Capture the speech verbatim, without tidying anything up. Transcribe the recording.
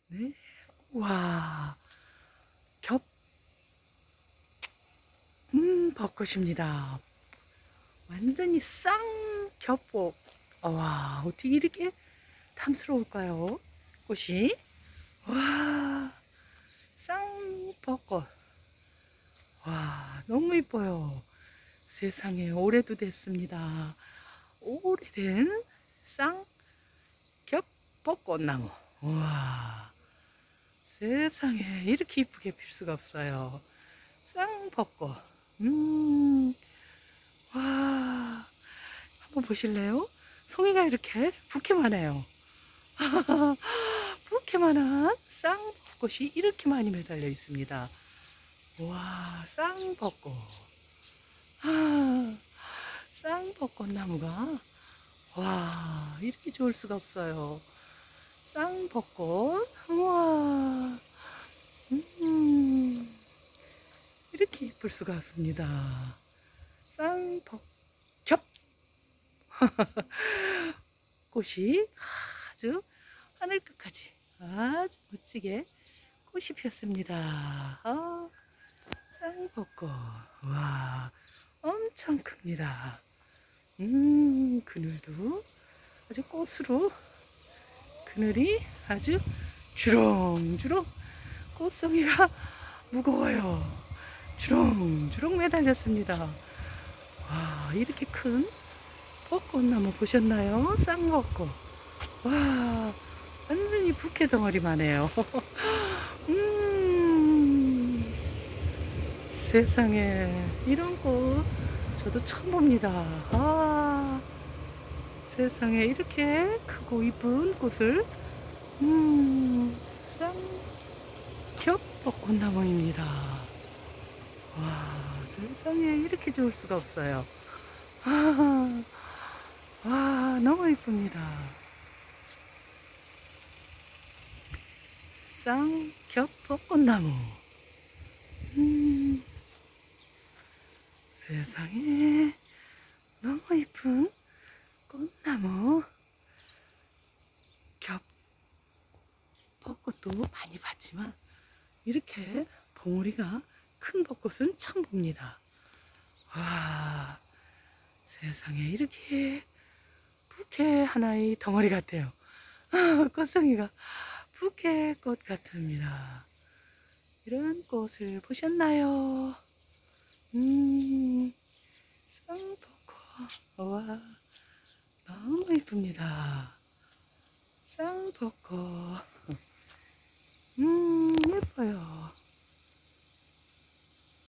네. 와, 겹, 음, 벚꽃입니다. 완전히 쌍겹복. 와, 어떻게 이렇게 탐스러울까요? 꽃이. 와, 쌍벚꽃. 와, 너무 이뻐요. 세상에, 올해도 됐습니다. 오래된 쌍겹벚꽃나무. 와, 세상에, 이렇게 이쁘게 필 수가 없어요. 쌍벚꽃. 음, 와, 한번 보실래요? 송이가 이렇게 부케만해요. 부케만한 쌍벚꽃이 이렇게 많이 매달려 있습니다. 와, 쌍벚꽃. 아, 쌍벚꽃 나무가 와, 이렇게 좋을 수가 없어요. 쌍벚꽃. 우와, 음, 이렇게 예쁠 수가 없습니다. 쌍벚겹. 꽃이 아주 하늘 끝까지 아주 멋지게 꽃이 피었습니다. 아, 쌍벚꽃. 와, 엄청 큽니다. 음, 그늘도 아주 꽃으로, 그늘이 아주 주렁주렁, 꽃송이가 무거워요. 주렁주렁 매달렸습니다. 와, 이렇게 큰 벚꽃나무 보셨나요? 쌍벚꽃. 와, 완전히 부케 덩어리만 해요. 음, 세상에, 이런 꽃 저도 처음 봅니다. 아, 세상에, 이렇게 크고 이쁜 꽃을, 음, 쌍겹벚꽃나무입니다. 와, 세상에, 이렇게 좋을 수가 없어요. 아, 와, 너무 이쁩니다. 쌍겹벚꽃나무. 음, 세상에, 너무 이쁜 꽃나무. 겹벚꽃도 많이 봤지만 이렇게 봉우리가 큰 벚꽃은 처음 봅니다. 와, 세상에, 이렇게 부케 하나의 덩어리 같아요. 꽃송이가 부케꽃 같습니다. 이런 꽃을 보셨나요? 음, 쌍벚꽃. 와, 너무 이쁩니다. 쌍벚꽃. 음, 예뻐요.